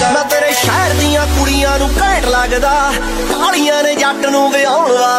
मैं तेरे शहर दियां कुड़ियां नूं घैंट लगदा, कालियां ने जट नूं विआउण वास्ते।